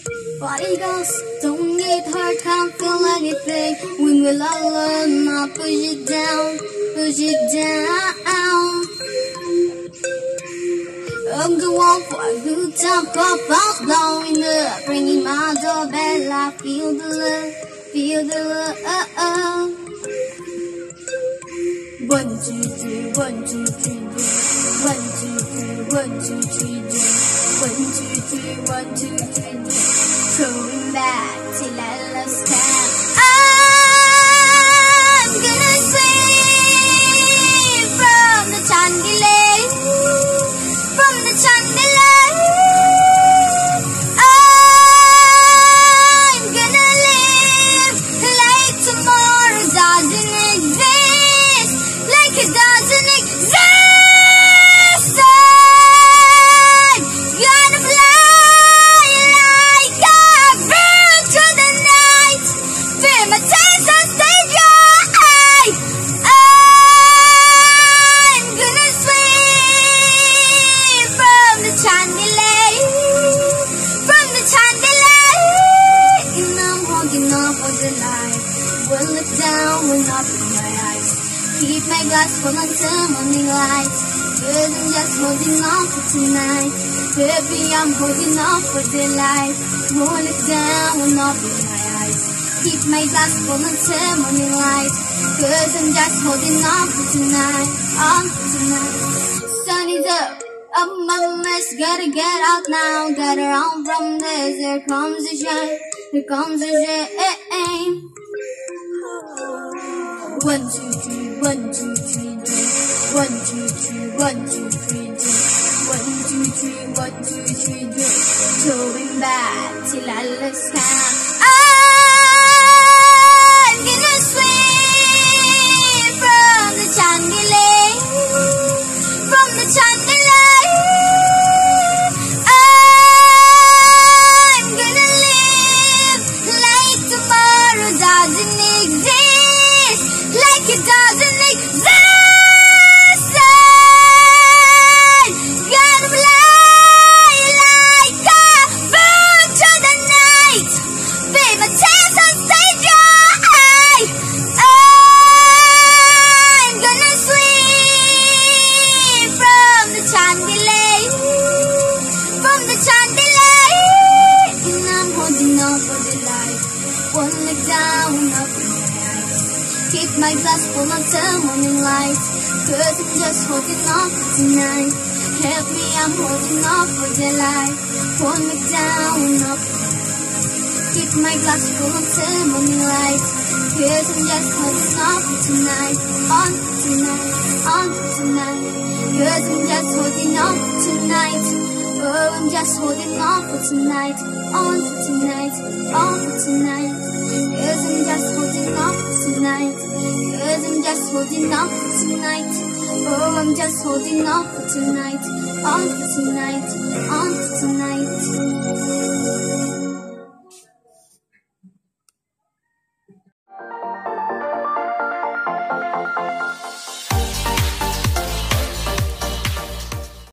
Body goes, don't get hurt, can't feel anything. When we're alone, I'll push it down, push it down. I'm going for a good time, pop out, blowing up, ringing my doorbell. I feel the love, feel the love. 1, 2, 3, 1, 2, 3, 1, 2, 3, 1, 2, 3, 1, 2, 3, 1, 2, 3, throwing back till I lost count. I'm gonna swing from the Chandelier, from the Chandelier. I'm gonna live like tomorrow doesn't exist, like it doesn't exist. Gonna fly like a bird through the night, feel my taste and stay dry. I'm gonna swing from the Chandelier, from the Chandelier. And I'm holding on for the light. Will look down, will not open my eyes. Keep my glass full until morning light. Good, I'm just holding on for tonight. Baby, I'm holding on for the light. Won't look down, will not open my eyes. Keep my glass full until morning light. Good, I'm just holding on for tonight. On for tonight. Sun is up my mess, gotta get out now. Gotta run from this, here comes the shine. Here comes the shine. 1, 2, 3, 1, 2, 3, 1, 2, 3, 1, 2, 3, 1, 2, 3, 1, 2, 3, throwing back till I lost count. I'm gonna swing from the Chandelier, from the Chandelier. I'm gonna live like tomorrow doesn't exist, like it doesn't exist. Gotta fly like a bird through the night, feel my taste and stay dry. I'm gonna swing from the Chandelier, from the Chandelier. And I'm holding on for the light. One leg down, up in my eyes. Keep my glass full until morning light. Cause I'm just holding on for tonight. Help me, I'm holding on for the light. One leg down, up in my eyes. Keep my glass full until morning light. Cause I'm just holding on for tonight. On for tonight, on for tonight. Cause I'm just holding on for tonight. Oh, I'm just holding on for tonight. On for tonight, on for tonight. Cause I'm just holding on for tonight. Cause I'm just holding on for tonight. Oh, I'm just holding on for tonight. On for tonight, on for tonight.